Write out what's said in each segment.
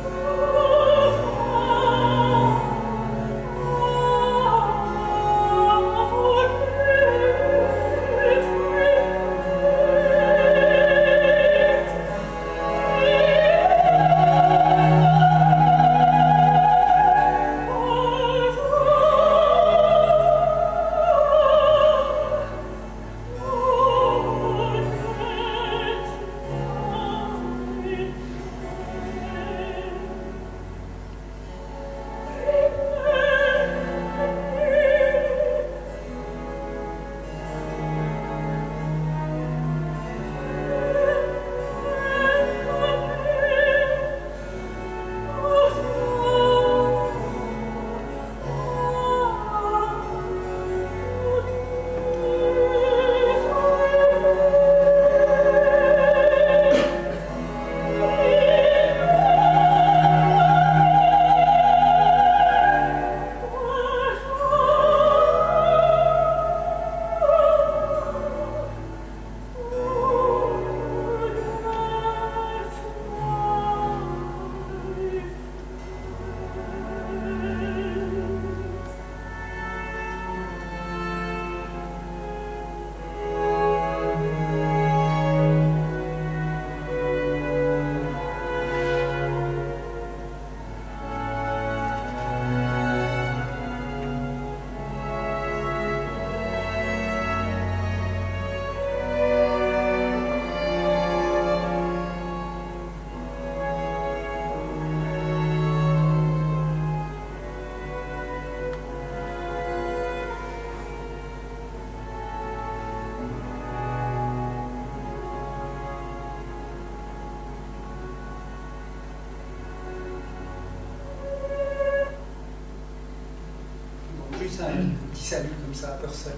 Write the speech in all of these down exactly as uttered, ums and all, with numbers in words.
Un petit salut comme ça à personne.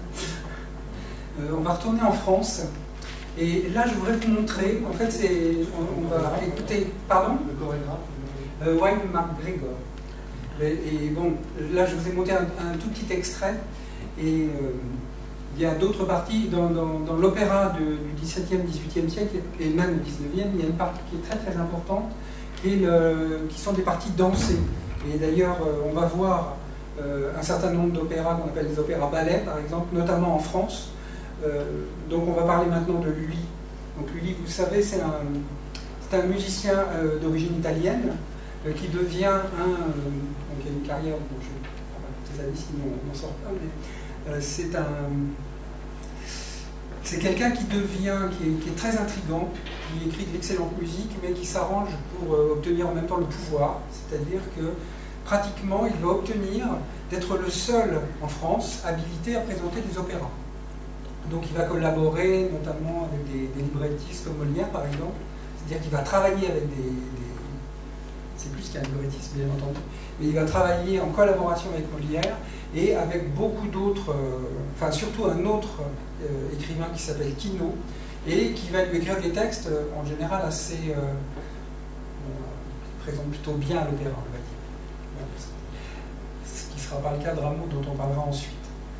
Euh, on va retourner en France. Et là, je voudrais vous montrer. En fait, c'est, on, on va écouter. Pardon? Le chorégraphe. Euh, Wayne McGregor. Et, et bon, là, je vous ai monté un, un tout petit extrait. Et euh, il y a d'autres parties dans, dans, dans l'opéra du dix-septième, dix-huitième siècle et même du dix-neuvième. Il y a une partie qui est très très importante, qui, est le, qui sont des parties dansées. Et d'ailleurs, on va voir Euh, un certain nombre d'opéras qu'on appelle des opéras ballets, par exemple, notamment en France. Euh, donc on va parler maintenant de Lully. Donc Lully, vous savez, c'est un, c'est un musicien euh, d'origine italienne euh, qui devient un... Euh, donc il a une carrière, bon, je ne vais pas toutes les années sinon on n'en sort pas, mais euh, c'est un... C'est quelqu'un qui devient, qui est, qui est très intrigant, qui écrit de l'excellente musique, mais qui s'arrange pour euh, obtenir en même temps le pouvoir, c'est-à-dire que pratiquement, il va obtenir d'être le seul en France habilité à présenter des opéras. Donc il va collaborer notamment avec des, des librettistes comme Molière, par exemple. C'est-à-dire qu'il va travailler avec des... des c'est plus qu'un librettiste, bien entendu. Mais il va travailler en collaboration avec Molière et avec beaucoup d'autres... Euh, enfin, surtout un autre euh, écrivain qui s'appelle Quinault et qui va lui écrire des textes, euh, en général, assez... Euh, euh, qui présentent plutôt bien l'opéra, on va dire. Ce qui ne sera pas le cas de Rameau, dont on parlera ensuite.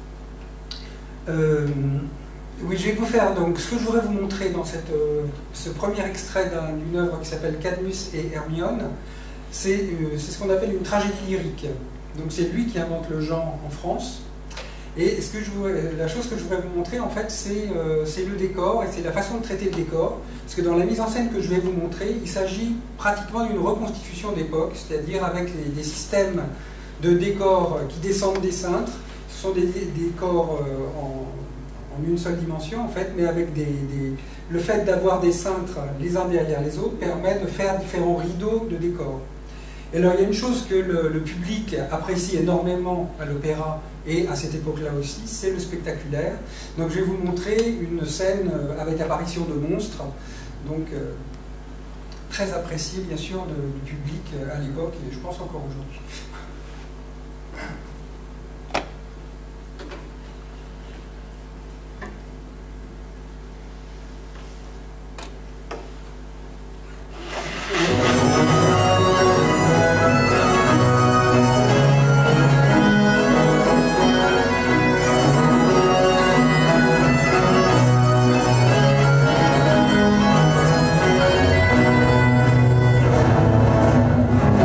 Euh, oui, je vais vous faire donc ce que je voudrais vous montrer dans cette, euh, ce premier extrait d'une œuvre qui s'appelle Cadmus et Hermione. C'est euh, ce qu'on appelle une tragédie lyrique. Donc c'est lui qui invente le genre en France. Et ce que je voudrais, la chose que je voudrais vous montrer, en fait, c'est euh, le décor et c'est la façon de traiter le décor. Parce que dans la mise en scène que je vais vous montrer, il s'agit pratiquement d'une reconstitution d'époque, c'est-à-dire avec les, des systèmes de décors qui descendent des cintres. Ce sont des, des décors euh, en, en une seule dimension, en fait, mais avec des... des le fait d'avoir des cintres les uns derrière les autres permet de faire différents rideaux de décors. Et alors, il y a une chose que le, le public apprécie énormément à l'opéra, et à cette époque-là aussi, c'est le spectaculaire. Donc je vais vous montrer une scène avec apparition de monstres, donc euh, très appréciée bien sûr de, du public à l'époque, et je pense encore aujourd'hui. Thank you.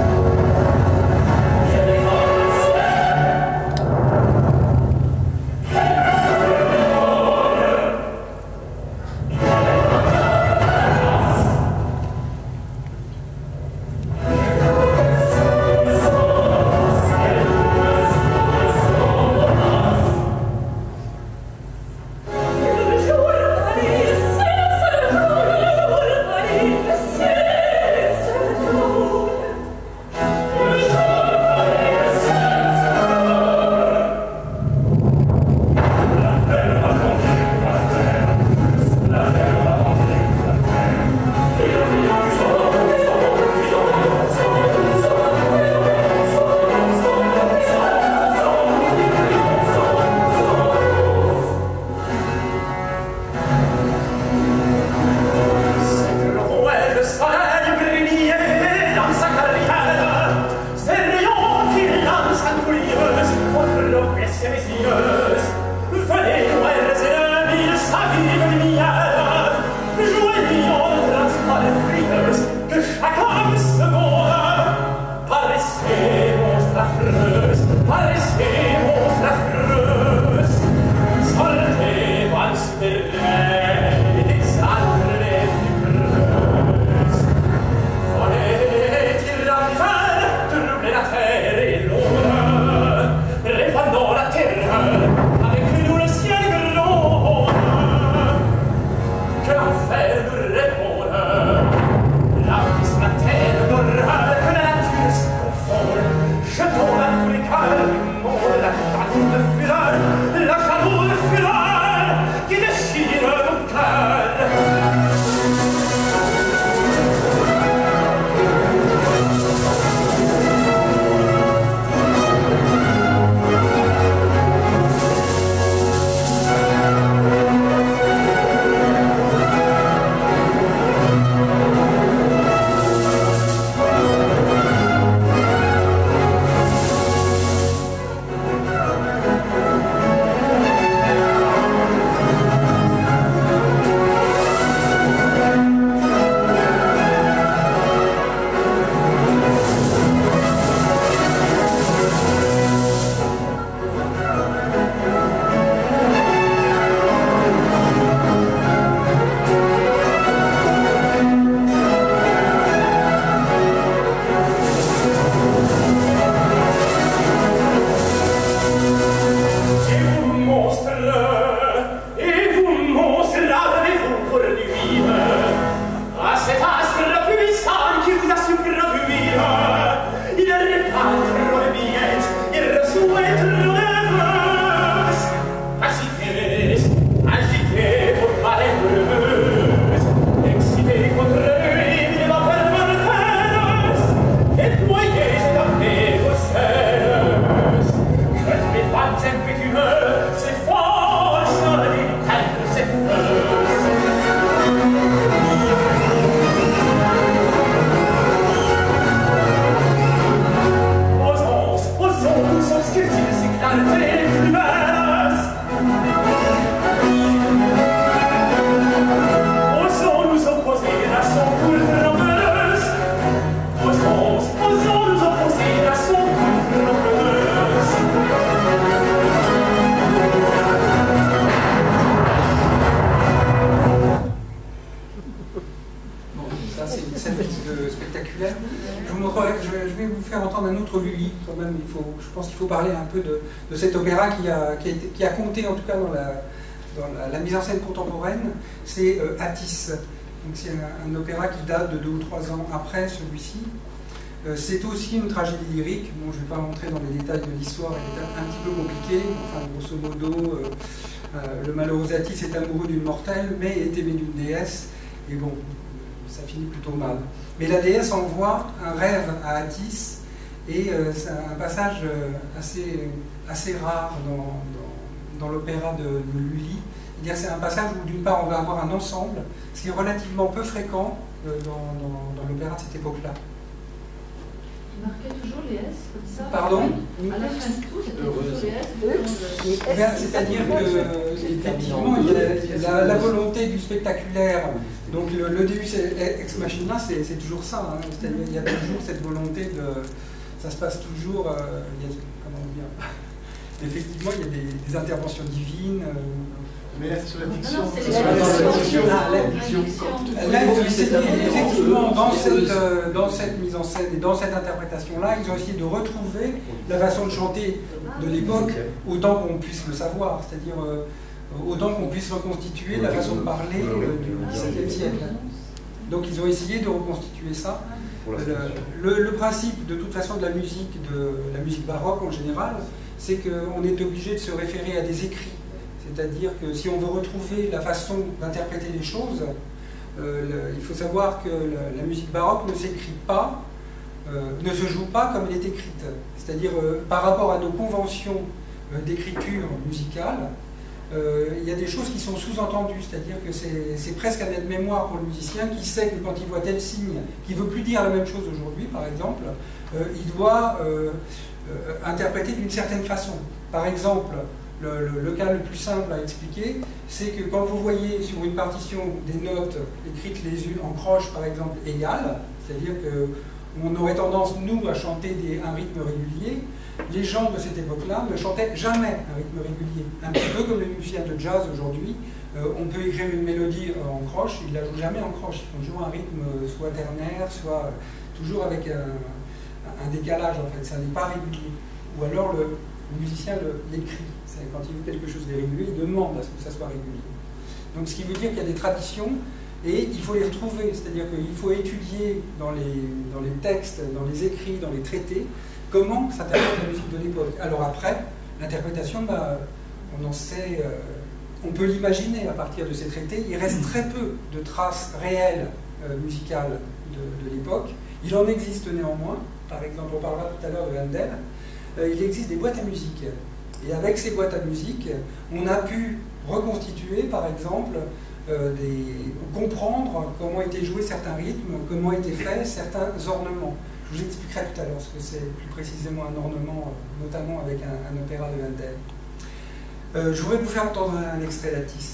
je, je vais vous faire entendre un autre Lully, quand même, il faut, je pense qu'il faut parler un peu de, de cet opéra qui a, qui, a été, qui a compté, en tout cas, dans la, dans la, la mise en scène contemporaine, c'est euh, Attis. C'est un, un opéra qui date de deux ou trois ans après celui-ci. Euh, c'est aussi une tragédie lyrique. Bon, je ne vais pas rentrer dans les détails de l'histoire, elle est un, un petit peu compliquée. Enfin, grosso modo, euh, euh, le malheureux Attis est amoureux d'une mortelle, mais est aimé d'une déesse. Et bon, ça finit plutôt mal. Mais la déesse envoie un rêve à Attis, et euh, c'est un passage assez, assez rare dans, dans, dans l'opéra de, de Lully. C'est un passage où, d'une part, on va avoir un ensemble, ce qui est relativement peu fréquent euh, dans, dans, dans l'opéra de cette époque-là. Il marquait toujours les S, comme ça. Pardon? À la fin de tout, c'était toujours les S. C'est-à-dire qu'effectivement, il y a, il y a la, la volonté du spectaculaire. Donc le, le Deus ex machina, c'est toujours ça. Hein. C'est-à-dire qu'il y a toujours cette volonté de... Ça se passe toujours... Euh, il y a, comment dire, effectivement, il y a des, des interventions divines. Euh, Mais là, c'est sur l'addiction. Effectivement, dans cette, dans cette mise en scène et dans cette interprétation-là, ils ont essayé de retrouver la façon de chanter de l'époque, autant qu'on puisse le savoir, c'est-à-dire euh, autant qu'on puisse reconstituer la façon de parler euh, du dix-septième siècle. Donc ils ont essayé de reconstituer ça. Le, le, le principe, de toute façon, de la musique, de la musique baroque en général, c'est qu'on est obligé de se référer à des écrits. C'est-à-dire que si on veut retrouver la façon d'interpréter les choses, euh, le, il faut savoir que la, la musique baroque ne s'écrit pas, euh, ne se joue pas comme elle est écrite. C'est-à-dire euh, par rapport à nos conventions euh, d'écriture musicale, euh, il y a des choses qui sont sous-entendues. C'est-à-dire que c'est presque un aide-mémoire pour le musicien qui sait que quand il voit tel signe, qui ne veut plus dire la même chose aujourd'hui, par exemple, euh, il doit euh, euh, interpréter d'une certaine façon. Par exemple, Le, le, le cas le plus simple à expliquer, c'est que quand vous voyez sur une partition des notes écrites les unes en croche, par exemple, égales, c'est-à-dire qu'on aurait tendance, nous, à chanter des, un rythme régulier, les gens de cette époque-là ne chantaient jamais un rythme régulier. Un petit peu comme les musiciens de jazz aujourd'hui, euh, on peut écrire une mélodie en croche, ils ne la jouent jamais en croche, ils font toujours un rythme soit ternaire, soit toujours avec un, un décalage, en fait, ça n'est pas régulier. Ou alors le, le musicien l'écrit. Quand il veut quelque chose de régulier, il demande à ce que ça soit régulier. Donc ce qui veut dire qu'il y a des traditions et il faut les retrouver, c'est-à-dire qu'il faut étudier dans les, dans les textes, dans les écrits, dans les traités, comment s'interprète la musique de l'époque. Alors après, l'interprétation, bah, on en sait, euh, on peut l'imaginer à partir de ces traités, il reste très peu de traces réelles euh, musicales de, de l'époque. Il en existe néanmoins, par exemple, on parlera tout à l'heure de Handel, euh, il existe des boîtes à musique. Et avec ces boîtes à musique, on a pu reconstituer, par exemple, euh, des, comprendre comment étaient joués certains rythmes, comment étaient faits certains ornements. Je vous expliquerai tout à l'heure ce que c'est plus précisément un ornement, notamment avec un, un opéra de Handel. Euh, je voudrais vous faire entendre un, un extrait d'Attis.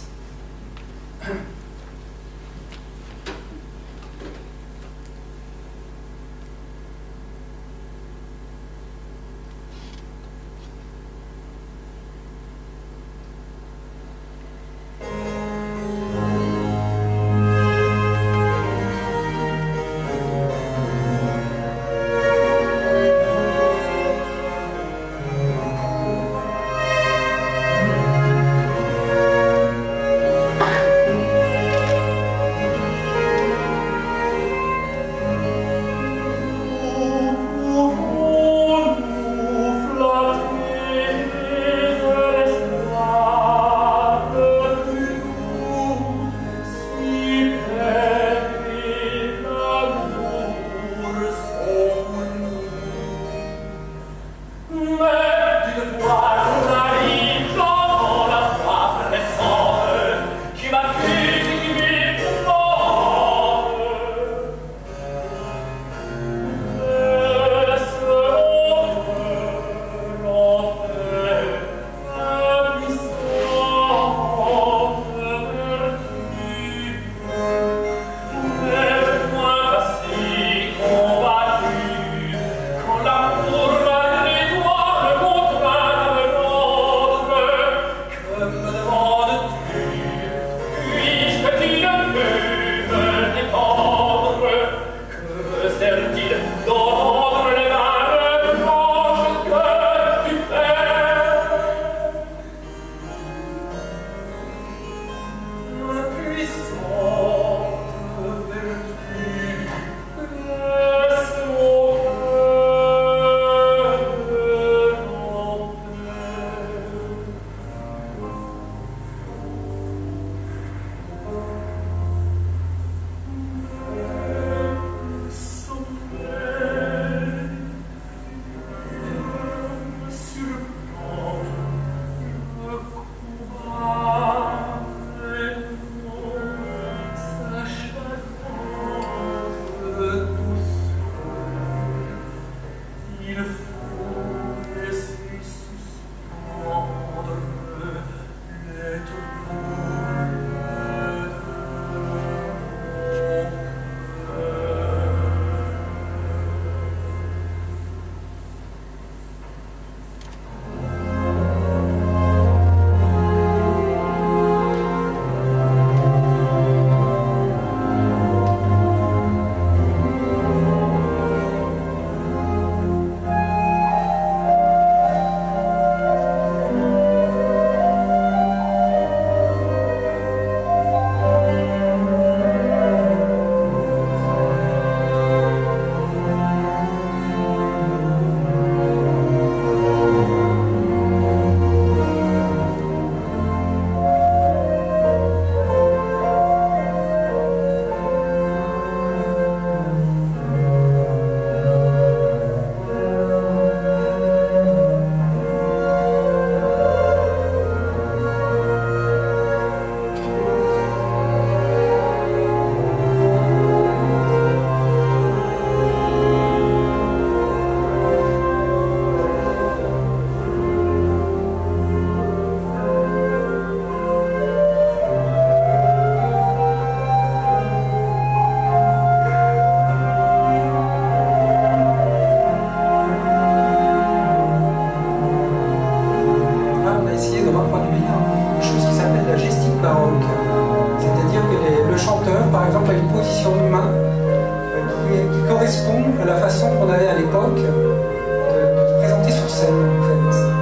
façon qu'on avait à l'époque de, de présenter sur scène, en fait.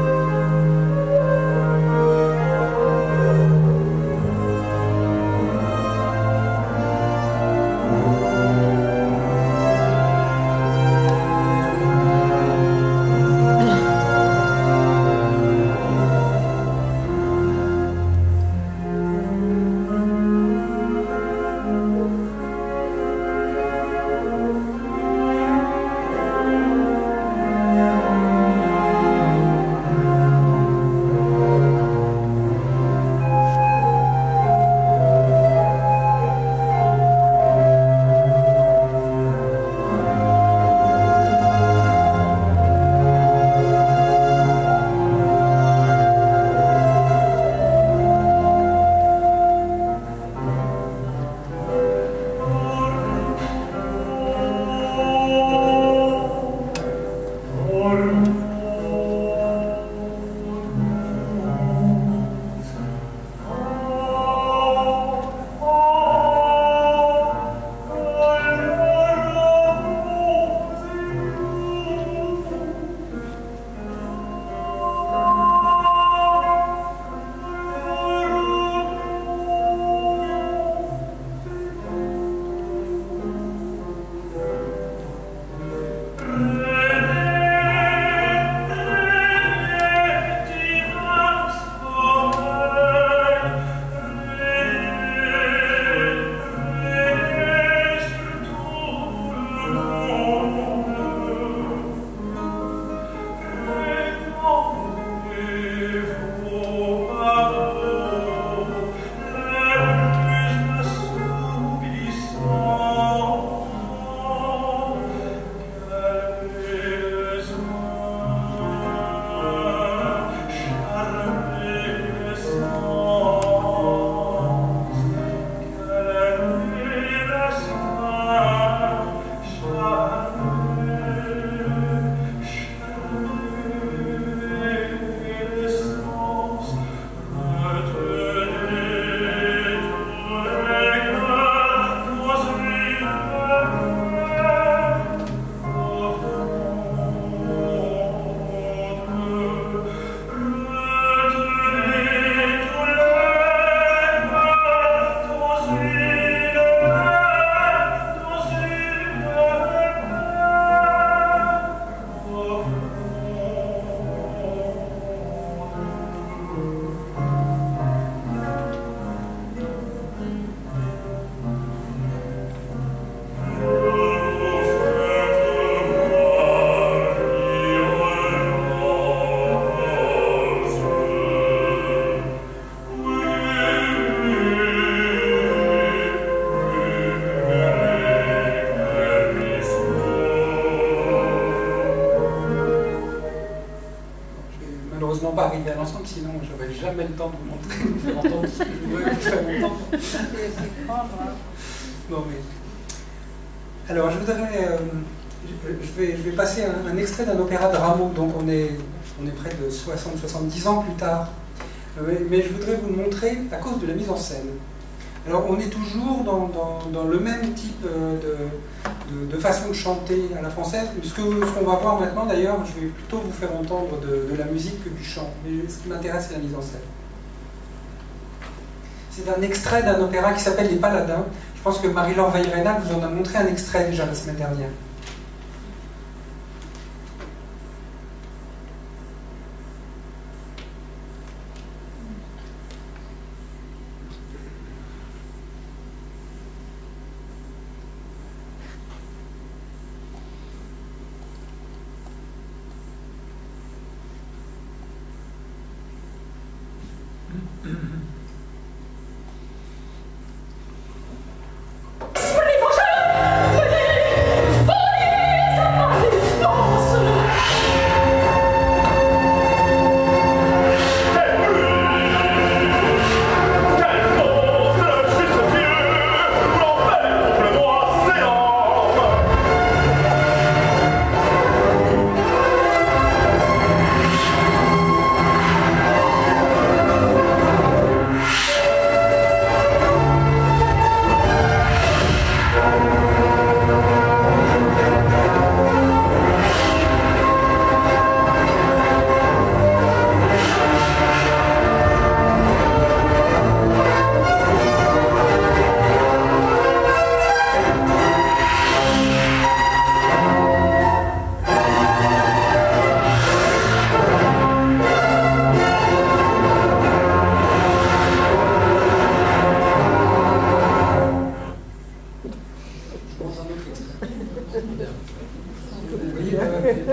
Pas arriver à l'ensemble, sinon j'aurais jamais le temps de vous montrer, de vous entendre ce que je voudrais vous faire entendre. Non, mais... Alors je voudrais, euh, je, vais, je vais passer un, un extrait d'un opéra de Rameau, donc on est, on est près de soixante à soixante-dix ans plus tard, mais, mais je voudrais vous le montrer à cause de la mise en scène. Alors on est toujours dans, dans, dans le même type de, de, de façon de chanter à la française. Ce qu'on ce qu'on va voir maintenant d'ailleurs, je vais plutôt vous faire entendre de, de la musique que du chant. Mais ce qui m'intéresse, c'est la mise en scène. C'est un extrait d'un opéra qui s'appelle Les Paladins. Je pense que Marie-Laure Weyrena vous en a montré un extrait déjà la semaine dernière. Venez,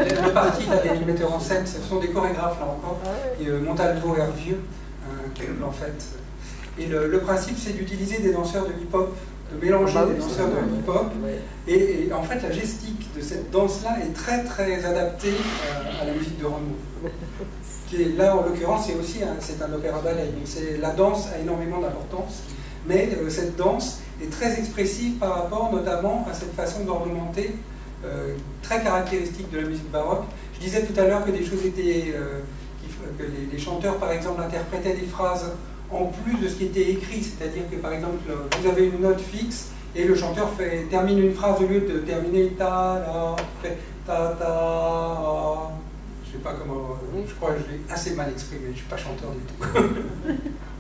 les deux parties là, des metteurs en scène, ce sont des chorégraphes là encore, et euh, Montalvo Hervieux, hein, qui en fait. Et le, le principe, c'est d'utiliser des danseurs de hip-hop, de mélanger bah oui, des danseurs de hip-hop. Ouais. Et, et en fait, la gestique de cette danse-là est très très adaptée euh, à la musique de Rameau. Qui est, là, en l'occurrence, c'est aussi un, c'est un opéra-ballet. Donc la danse a énormément d'importance, mais euh, cette danse est très expressive par rapport notamment à cette façon d'ornementer euh, très caractéristique de la musique baroque. Je disais tout à l'heure que des choses étaient... Euh, que les, les chanteurs, par exemple, interprétaient des phrases en plus de ce qui était écrit, c'est-à-dire que, par exemple, vous avez une note fixe et le chanteur fait, termine une phrase au lieu de terminer ta la fait ta ta. Je sais pas comment. Je crois que je l'ai assez mal exprimé. Je suis pas chanteur du tout.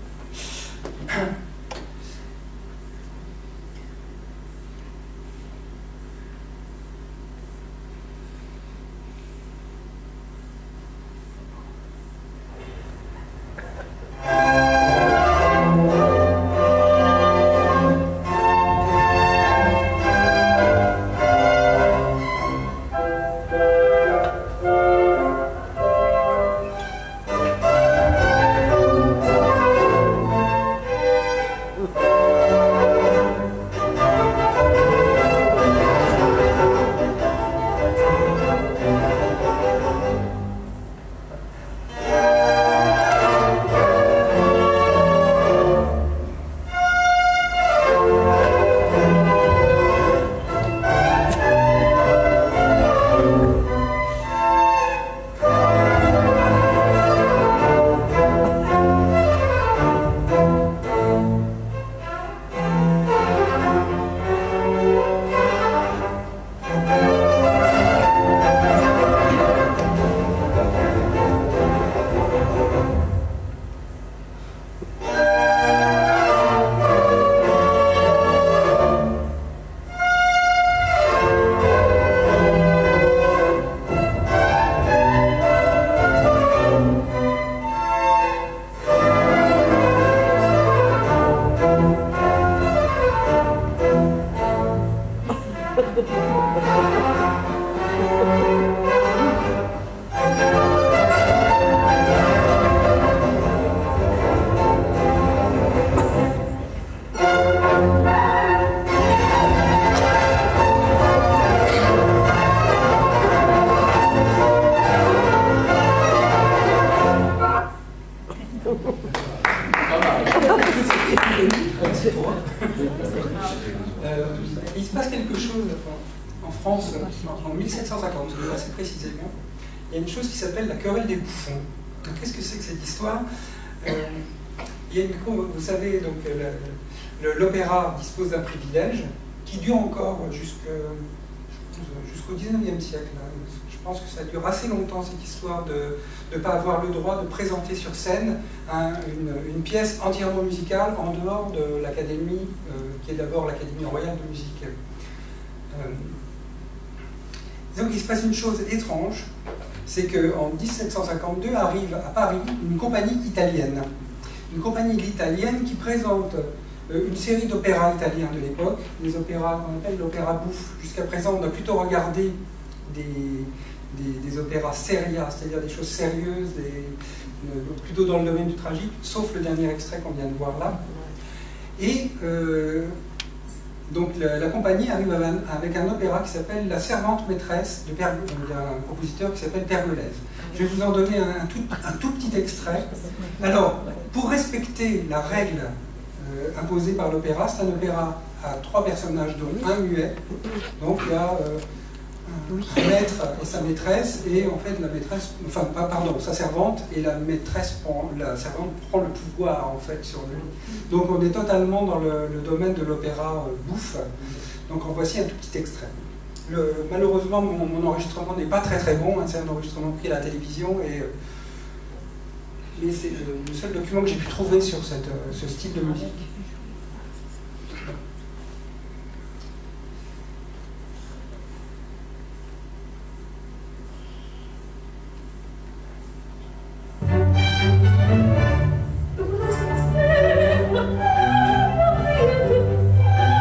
Euh, il se passe quelque chose en France en mille sept cent cinquante-deux, assez précisément. Il y a une chose qui s'appelle la querelle des bouffons. Qu'est-ce que c'est que cette histoire? euh, il y a une, Vous savez, donc l'opéra dispose d'un privilège qui dure encore jusqu'au dix-neuvième siècle. Je pense que ça dure assez longtemps, cette histoire de ne pas avoir le droit de présenter sur scène un, une, une pièce entièrement musicale en dehors de l'Académie, euh, qui est d'abord l'Académie royale de musique. Euh, donc il se passe une chose étrange, c'est qu'en mille sept cent cinquante-deux arrive à Paris une compagnie italienne. Une compagnie italienne qui présente euh, une série d'opéras italiens de l'époque, les opéras qu'on appelle l'opéra bouffe. Jusqu'à présent, on a plutôt regardé des... Des, des opéras seria, c'est-à-dire des choses sérieuses, des, euh, plutôt dans le domaine du tragique, sauf le dernier extrait qu'on vient de voir là. Et euh, donc la, la compagnie arrive avec un opéra qui s'appelle La Servante Maîtresse, de Père, d'un compositeur qui s'appelle Pergolèse. Je vais vous en donner un, un, tout, un tout petit extrait. Alors, pour respecter la règle euh, imposée par l'opéra, c'est un opéra à trois personnages, dont un muet. Donc il y a... Euh, un maître et sa maîtresse, et en fait la maîtresse, enfin pas, pardon, sa servante, et la maîtresse prend, la servante prend le pouvoir en fait sur lui. Donc on est totalement dans le, le domaine de l'opéra euh, bouffe. Donc en voici un tout petit extrait. Le, malheureusement mon, mon enregistrement n'est pas très très bon, hein, c'est un enregistrement pris à la télévision, et, euh, mais c'est le, le seul document que j'ai pu trouver sur cette, euh, ce style de musique.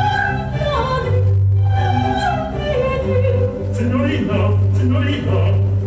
Signorina, signorina,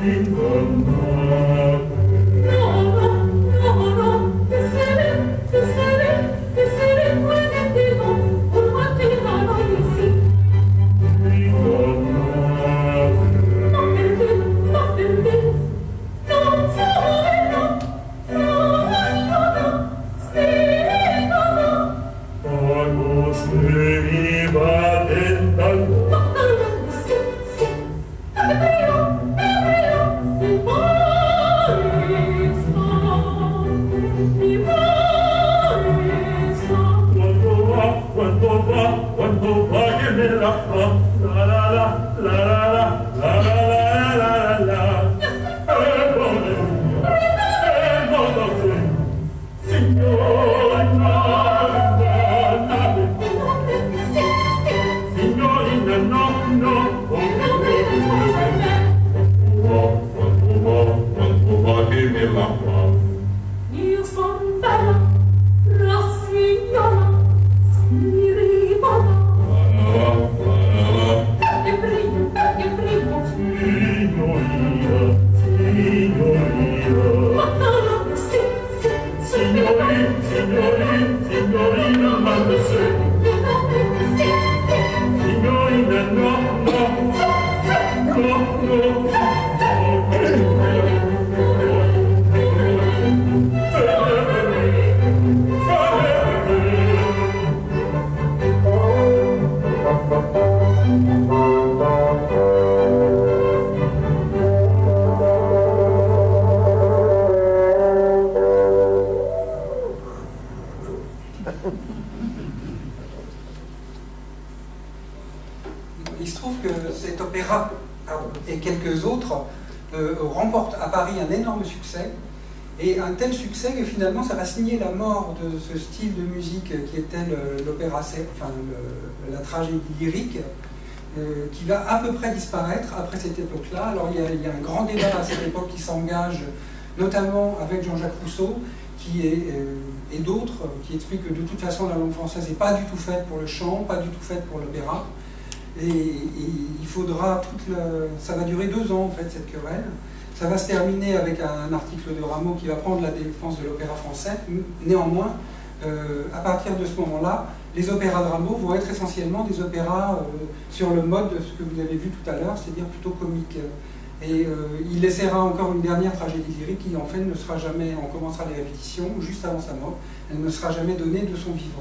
Il se trouve que cet opéra et quelques autres euh, remportent à Paris un énorme succès, et un tel succès que finalement ça va signer la mort de ce style de musique qui était l'opéra, enfin le, la tragédie lyrique, euh, qui va à peu près disparaître après cette époque-là. Alors il y, a, il y a un grand débat à cette époque qui s'engage, notamment avec Jean-Jacques Rousseau, qui est, euh, et d'autres, qui expliquent que de toute façon la langue française n'est pas du tout faite pour le chant, pas du tout faite pour l'opéra. Et, et il faudra toute le, ça va durer deux ans en fait cette querelle. Ça va se terminer avec un article de Rameau qui va prendre la défense de l'opéra français. Néanmoins, euh, à partir de ce moment-là, les opéras de Rameau vont être essentiellement des opéras euh, sur le mode de ce que vous avez vu tout à l'heure, c'est-à-dire plutôt comique. Et euh, il laissera encore une dernière tragédie lyrique qui en fait ne sera jamais, on commencera les répétitions juste avant sa mort, elle ne sera jamais donnée de son vivant.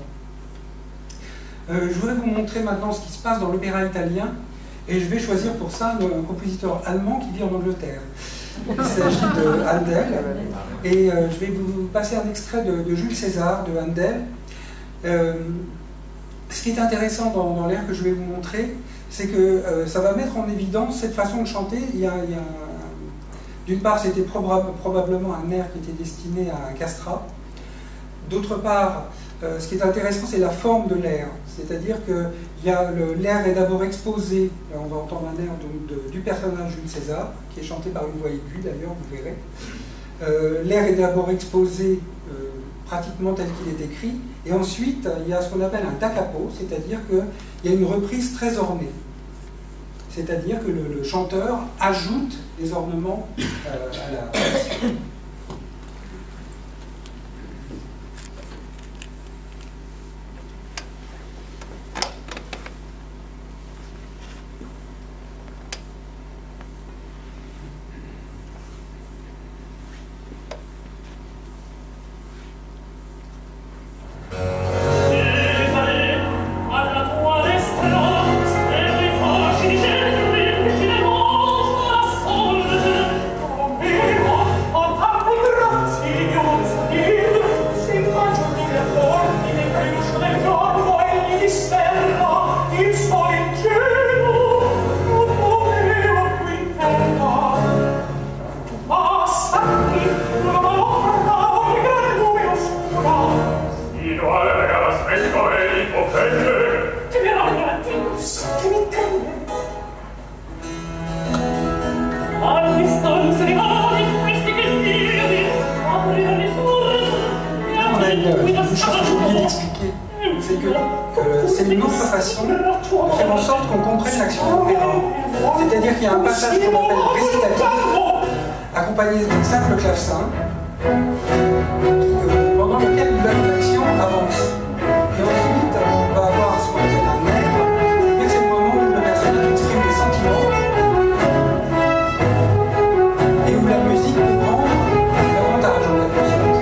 Euh, je voudrais vous montrer maintenant ce qui se passe dans l'opéra italien, et je vais choisir pour ça un compositeur allemand qui vit en Angleterre. Il s'agit de Handel, et euh, je vais vous passer un extrait de, de Jules César, de Handel. Euh, ce qui est intéressant dans, dans l'air que je vais vous montrer, c'est que euh, ça va mettre en évidence cette façon de chanter. Il y a, il y a d'une part, c'était proba probablement un air qui était destiné à un castrat. D'autre part, euh, ce qui est intéressant, c'est la forme de l'air. C'est-à-dire que l'air est d'abord exposé, on va entendre un air de, de, du personnage Jules César, qui est chanté par une voix aiguë d'ailleurs, vous verrez. Euh, l'air est d'abord exposé euh, pratiquement tel qu'il est écrit, et ensuite il y a ce qu'on appelle un da capo, c'est-à-dire qu'il y a une reprise très ornée. C'est-à-dire que le, le chanteur ajoute des ornements euh, à la... C'est que euh, c'est une autre façon de faire en sorte qu'on comprenne l'action de l'opéra. C'est-à-dire qu'il y a un passage qu'on appelle récitatif, accompagné d'un simple clavecin, pendant lequel l'action avance. Et ensuite, on va avoir ce qu'on appelle un nerf, c'est-à-dire c'est le moment où le personnage exprime des sentiments et où la musique peut prendre davantage en quelque sorte.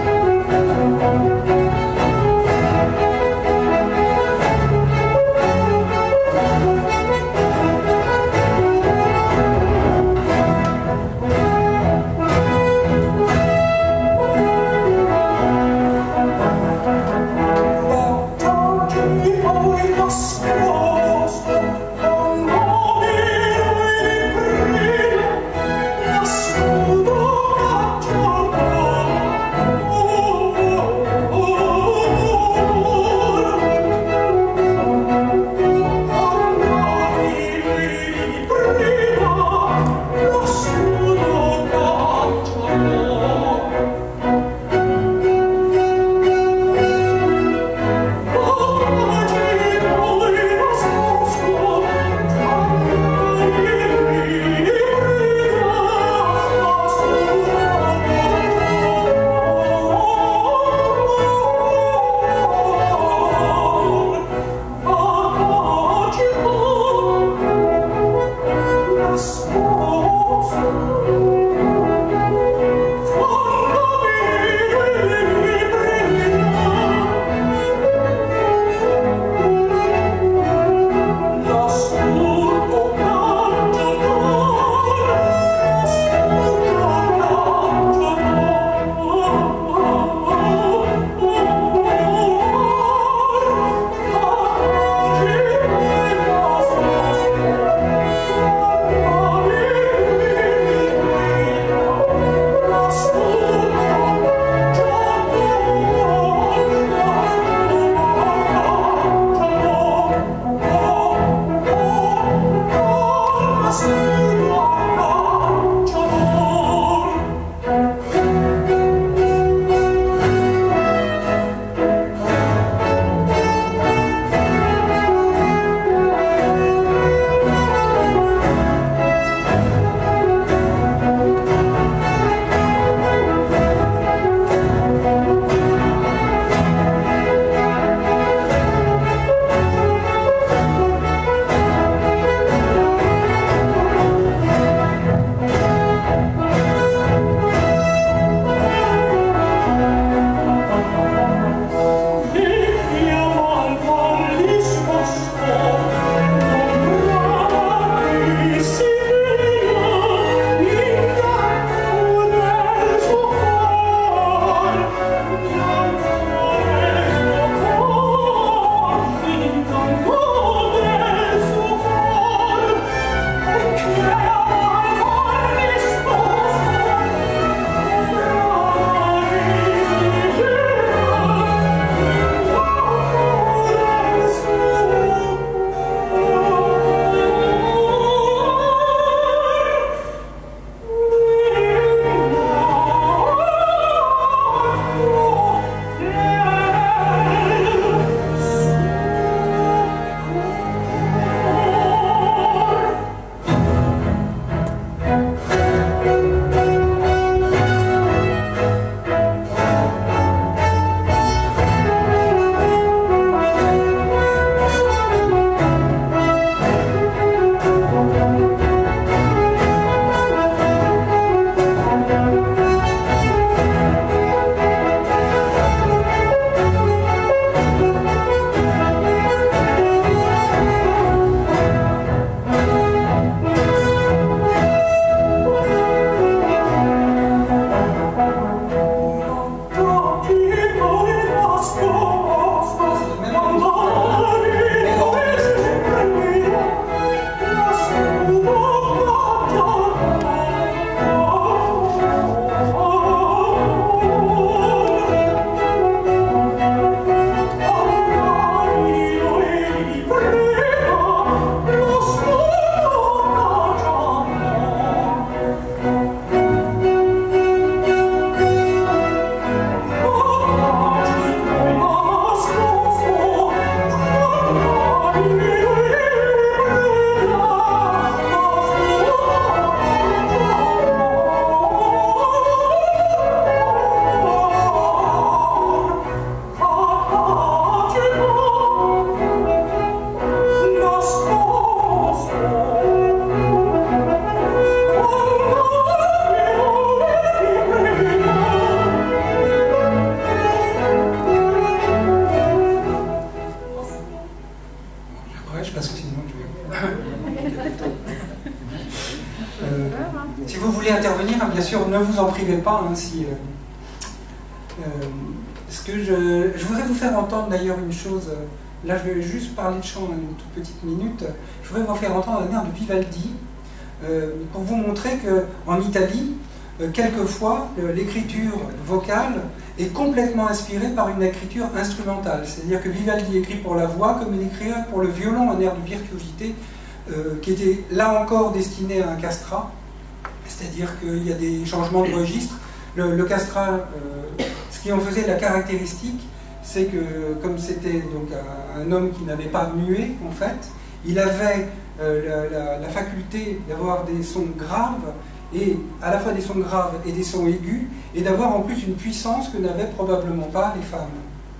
vous voulez intervenir, hein, bien sûr, ne vous en privez pas. Hein, si, euh, euh, ce que je, je voudrais vous faire entendre d'ailleurs une chose. Là, je vais juste parler de chant une toute petite minute. Je voudrais vous faire entendre un air de Vivaldi euh, pour vous montrer qu'en Italie, euh, quelquefois, l'écriture vocale est complètement inspirée par une écriture instrumentale. C'est-à-dire que Vivaldi écrit pour la voix comme il écrit pour le violon, un air de virtuosité euh, qui était là encore destiné à un castrat. C'est-à-dire qu'il y a des changements de registre. Le, le castrat, euh, ce qui en faisait la caractéristique, c'est que comme c'était donc un, un homme qui n'avait pas mué, en fait, il avait euh, la, la, la faculté d'avoir des sons graves, et à la fois des sons graves et des sons aigus, et d'avoir en plus une puissance que n'avaient probablement pas les femmes.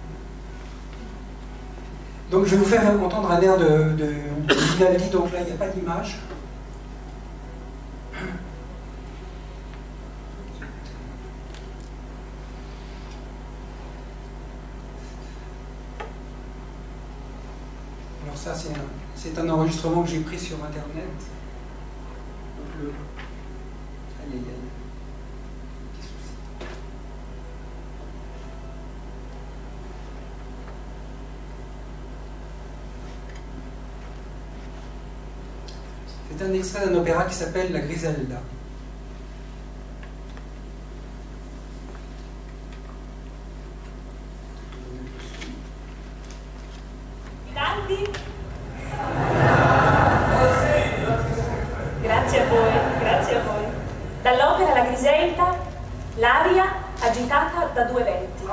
Donc je vais vous faire entendre un air de, de, de Vivaldi, donc là il n'y a pas d'image. Alors ça, c'est un, un enregistrement que j'ai pris sur Internet. Donc le... Aïe, aïe, aïe. C'est un extrait d'un opéra qui s'appelle La Griselda. Grazie a voi, grazie a voi. Dall'opera La Griselda, l'aria agitata da due venti.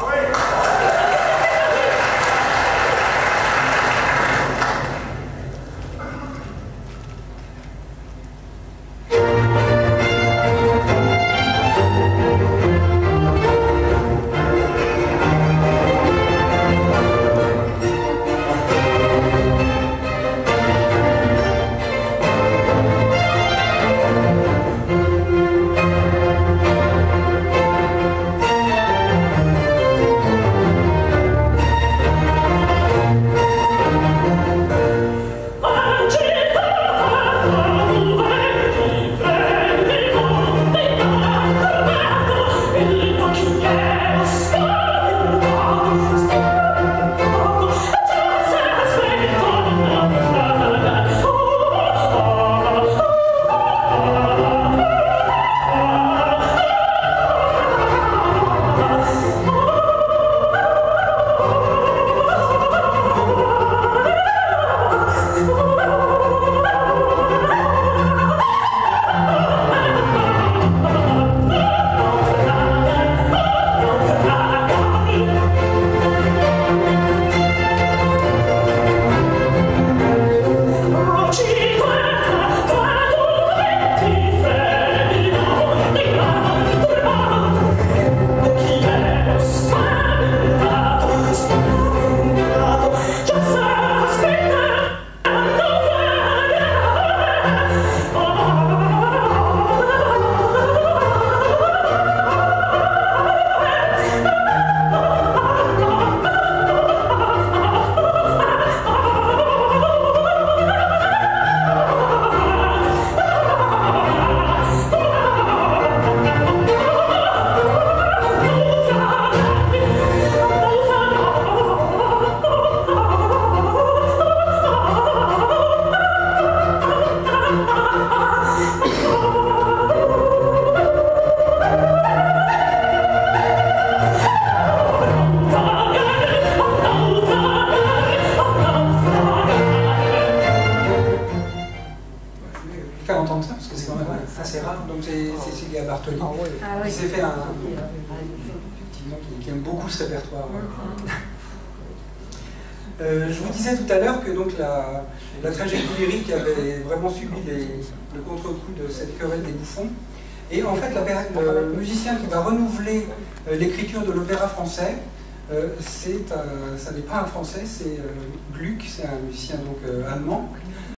Il s'est fait un... qui aime beaucoup ce répertoire. Euh, je vous disais tout à l'heure que donc la, la tragédie lyrique avait vraiment subi les, le contre-coup de cette querelle des bouffons. Et en fait, la, le musicien qui va renouveler euh, l'écriture de l'opéra français, euh, c'est, euh, ça n'est pas un français, c'est euh, Gluck, c'est un musicien donc, euh, allemand.